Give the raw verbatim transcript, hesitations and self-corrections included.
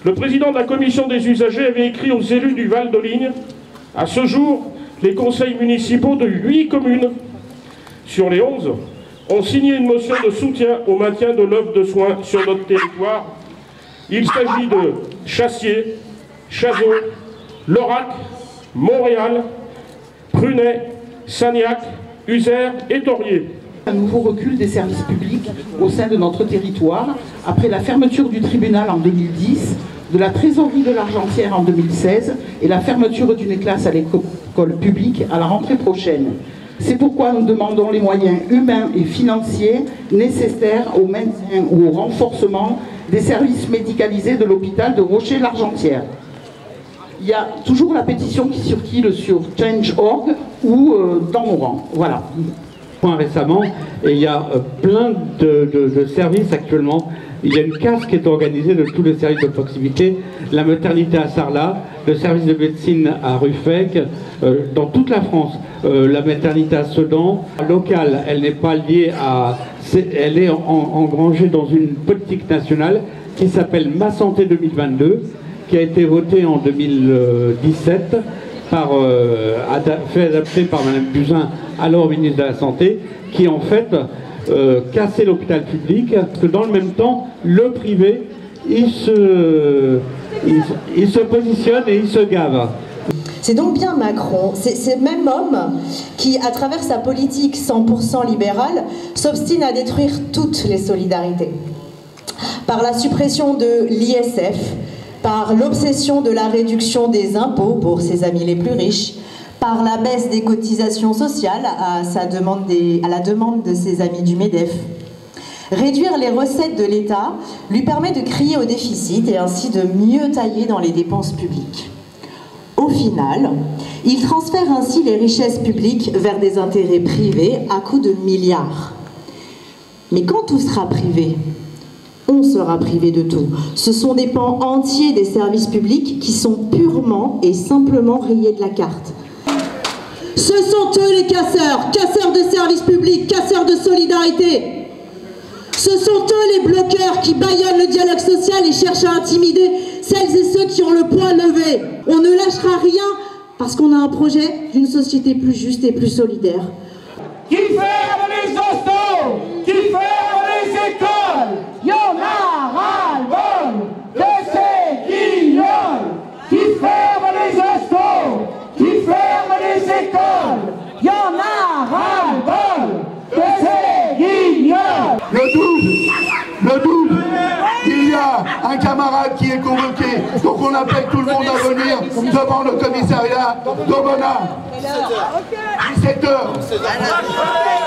Le président de la commission des usagers avait écrit aux élus du Val de Ligne. À ce jour, les conseils municipaux de huit communes sur les onze ont signé une motion de soutien au maintien de l'offre de soins sur notre territoire. Il s'agit de Chassier, Chazot, Laurac, Montréal, Prunay, Sagnac, Uzère et Torier. Un nouveau recul des services publics au sein de notre territoire, après la fermeture du tribunal en deux mille dix, de la trésorerie de l'Argentière en deux mille seize et la fermeture d'une classe à l'école publique à la rentrée prochaine. C'est pourquoi nous demandons les moyens humains et financiers nécessaires au maintien ou au renforcement des services médicalisés de l'hôpital de Rocher-l'Argentière. Il y a toujours la pétition qui circule sur change point org ou euh, dans nos rangs. Voilà. Récemment, et il y a euh, plein de, de, de services actuellement. Il y a une casse qui est organisée de tous les services de proximité, la maternité à Sarlat, le service de médecine à Ruffec, euh, dans toute la France, euh, la maternité à Sedan. Locale, elle n'est pas liée à... Est, elle est en, engrangée dans une politique nationale qui s'appelle Ma Santé deux mille vingt-deux, qui a été votée en deux mille dix-sept, par, euh, ada, fait adapter par Madame Buzyn, alors ministre de la Santé, qui en fait euh, cassait l'hôpital public, parce que dans le même temps, le privé, il se, il, il se positionne et il se gave. C'est donc bien Macron, c'est ce même homme qui, à travers sa politique cent pour cent libérale, s'obstine à détruire toutes les solidarités. Par la suppression de l'I S F, par l'obsession de la réduction des impôts pour ses amis les plus riches, par la baisse des cotisations sociales à, sa demande des, à la demande de ses amis du MEDEF. Réduire les recettes de l'État lui permet de crier au déficit et ainsi de mieux tailler dans les dépenses publiques. Au final, il transfère ainsi les richesses publiques vers des intérêts privés à coût de milliards. Mais quand tout sera privé, on sera privé de tout. Ce sont des pans entiers des services publics qui sont purement et simplement rayés de la carte. Ce sont eux les casseurs, casseurs de services publics, casseurs de solidarité. Ce sont eux les bloqueurs qui bâillonnent le dialogue social et cherchent à intimider celles et ceux qui ont le poing levé. On ne lâchera rien parce qu'on a un projet d'une société plus juste et plus solidaire. Qui ferme les hostos, qui ferme les écoles, y en a ras-le-bol de ces guignols. Qui ferme les hostos, qui ferme les écoles, y en a ras-le-bol de ces guignols. Le douze, le douze, il y a un camarade qui est convoqué, donc on appelle tout le monde à venir devant le commissariat d'Aubenas. dix-sept heures.